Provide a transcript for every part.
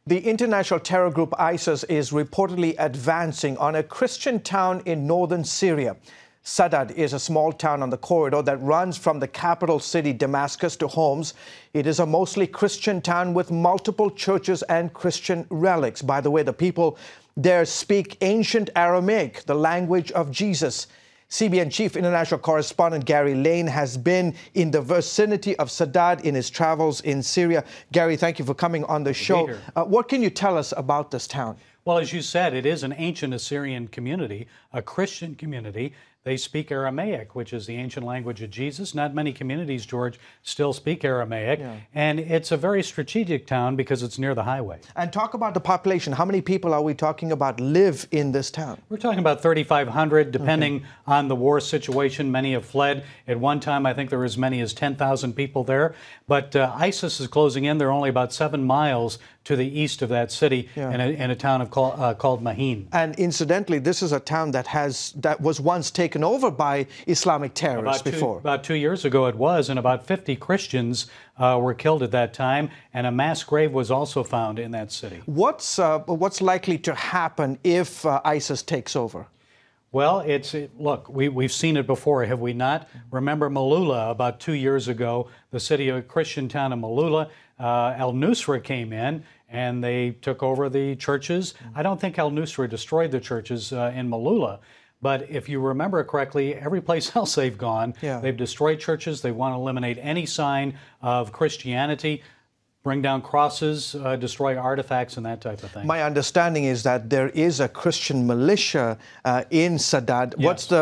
The international terror group ISIS is reportedly advancing on a Christian town in northern Syria. Sadad is a small town on the corridor that runs from the capital city Damascus to Homs. It is a mostly Christian town with multiple churches and Christian relics. By the way, the people there speak ancient Aramaic, the language of Jesus. CBN Chief International Correspondent Gary Lane has been in the vicinity of Sadad in his travels in Syria. Gary, thank you for coming on the show. What can you tell us about this town? Well, as you said, it is an ancient Assyrian community, a Christian community. They speak Aramaic, which is the ancient language of Jesus. Not many communities, George, still speak Aramaic. And it's a very strategic town because it's near the highway. And talk about the population. How many people are we talking about live in this town? We're talking about 3,500, depending on the war situation. Many have fled. At one time, I think there were as many as 10,000 people there. But ISIS is closing in. They're only about 7 miles to the east of that city in a town called Mahine. And incidentally, this is a town that was once taken over by Islamic terrorists before. About 2 years ago it was, and about 50 Christians were killed at that time, and a mass grave was also found in that city. What's likely to happen if ISIS takes over? Well, look, we've seen it before, have we not? Remember Malula about 2 years ago, the city of a Christian town of Malula. Al-Nusra came in and they took over the churches. I don't think Al-Nusra destroyed the churches in Malula, but if you remember correctly, every place else they've gone, they've destroyed churches. They want to eliminate any sign of Christianity, bring down crosses, destroy artifacts, and that type of thing. My understanding is that there is a Christian militia in Sadad. Yes. What's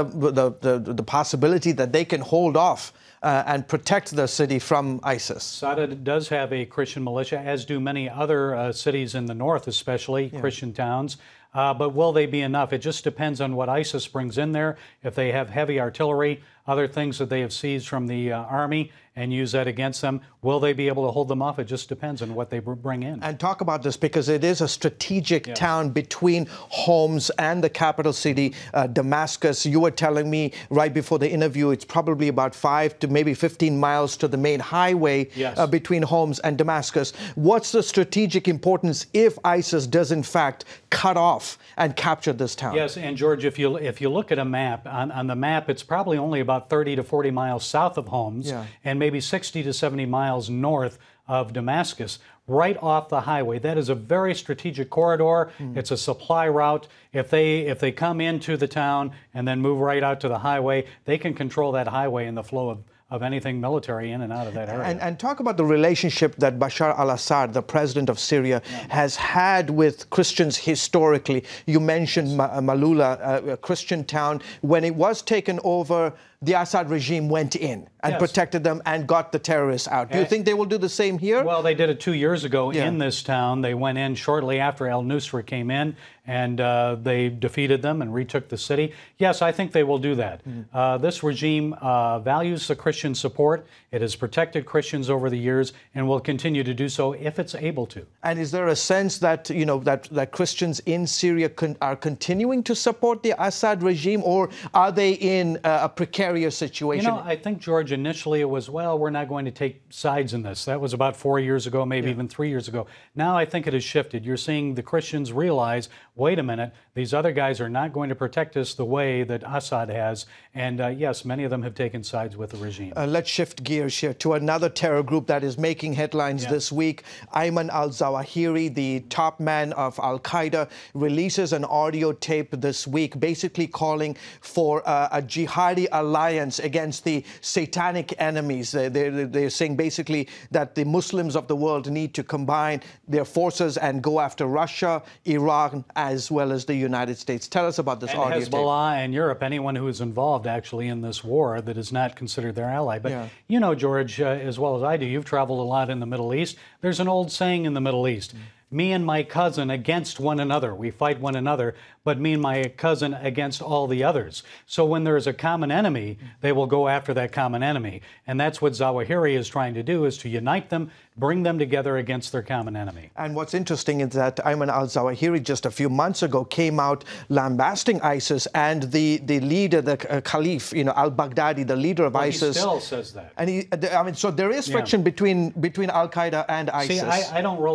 the possibility that they can hold off and protect the city from ISIS? Sadad does have a Christian militia, as do many other cities in the north, especially Christian towns. But will they be enough? It just depends on what ISIS brings in there. If they have heavy artillery, other things that they have seized from the army and use that against them, will they be able to hold them off? It just depends on what they bring in. And talk about this because it is a strategic town between Homs and the capital city, Damascus. You were telling me right before the interview, it's probably about 5 to maybe 15 miles to the main highway between Homs and Damascus. What's the strategic importance if ISIS does in fact cut off and capture this town? Yes, and George, if you look at a map, on the map, it's probably only about 30 to 40 miles south of Homs and maybe 60 to 70 miles north of Damascus, right off the highway. That is a very strategic corridor. It's a supply route. If they come into the town and then move right out to the highway, they can control that highway and the flow of anything military in and out of that area. And talk about the relationship that Bashar al-Assad, the president of Syria, has had with Christians historically. You mentioned Malula, a Christian town. When it was taken over, the Assad regime went in and protected them and got the terrorists out. Do you think they will do the same here? Well, they did it 2 years ago in this town. They went in shortly after al-Nusra came in, and they defeated them and retook the city. Yes, I think they will do that. This regime values the Christian support. It has protected Christians over the years and will continue to do so if it's able to. And is there a sense that, that Christians in Syria are continuing to support the Assad regime, or are they in a precarious situation? I think, George, initially it was, well, we're not going to take sides in this. That was about 4 years ago, maybe even 3 years ago. Now I think it has shifted. You're seeing the Christians realize, wait a minute, these other guys are not going to protect us the way that Assad has. And yes, many of them have taken sides with the regime. Let's shift gears here to another terror group that is making headlines this week. Ayman al-Zawahiri, the top man of Al-Qaeda, releases an audio tape this week basically calling for a jihadi alliance against the satanic enemies. They're saying basically that the Muslims of the world need to combine their forces and go after Russia, Iran, as well as the United States. Tell us about this audio tape. Hezbollah and Europe, anyone who is involved actually in this war that is not considered their ally. But you know, George, as well as I do, you've traveled a lot in the Middle East. There's an old saying in the Middle East, me and my cousin against one another. We fight one another, but me and my cousin against all the others. So when there is a common enemy, they will go after that common enemy. And that's what Zawahiri is trying to do, is to unite them, bring them together against their common enemy. And what's interesting is that Ayman al-Zawahiri just a few months ago came out lambasting ISIS and the leader, the Caliph, al-Baghdadi, the leader of ISIS. He still says that. And so there is friction between Al-Qaeda and ISIS. See, I don't really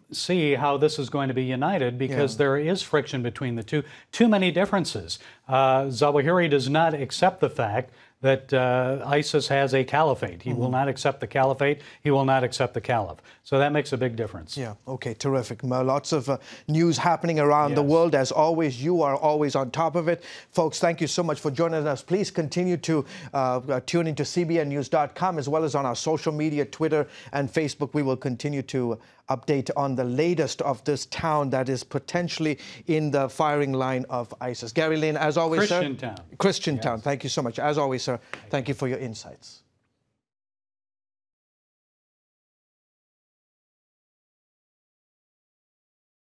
see how this is going to be united because there is friction between the two. Too many differences. Zawahiri does not accept the fact that ISIS has a caliphate. He will not accept the caliphate. He will not accept the caliph. So that makes a big difference. Yeah, okay, terrific. Lots of news happening around the world. As always, you are always on top of it. Folks, thank you so much for joining us. Please continue to tune into cbnnews.com as well as on our social media, Twitter and Facebook. We will continue to update on the latest of this town that is potentially in the firing line of ISIS. Gary Lane, as always, Christian sir. town. Christian town. Thank you so much. As always, sir, thank you for your insights.